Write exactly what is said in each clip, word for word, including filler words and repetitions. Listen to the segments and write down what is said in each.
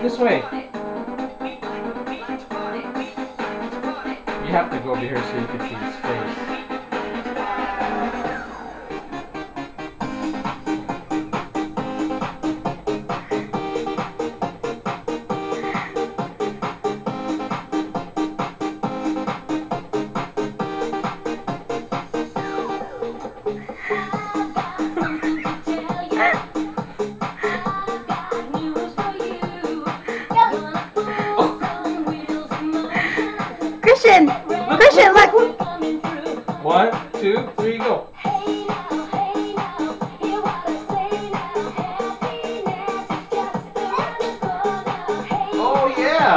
This way. You have to go over here so you can see his face. Christian! Christian, look! One, two, three, go. Oh, yeah!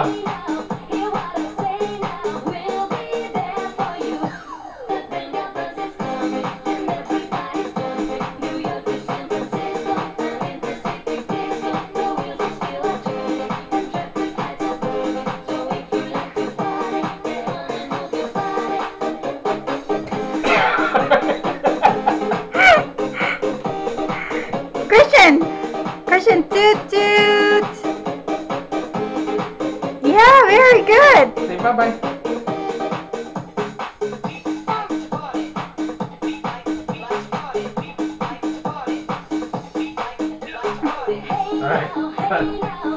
Christian! Christian, toot toot! Yeah, very good! Say bye-bye. Alright,